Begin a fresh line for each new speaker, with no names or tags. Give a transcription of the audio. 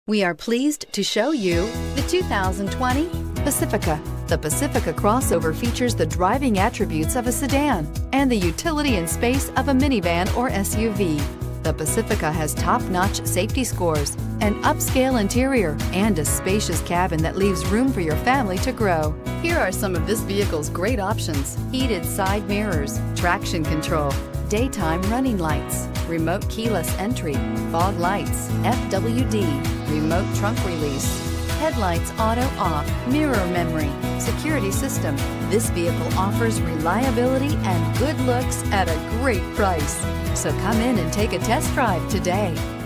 We are pleased to show you the 2020 Pacifica. The Pacifica crossover features the driving attributes of a sedan and the utility and space of a minivan or SUV. The Pacifica has top-notch safety scores, an upscale interior, and a spacious cabin that leaves room for your family to grow. Here are some of this vehicle's great options: heated side mirrors, traction control, daytime running lights, remote keyless entry, fog lights, FWD, remote trunk release, headlights auto off, mirror memory, security system. This vehicle offers reliability and good looks at a great price. So come in and take a test drive today.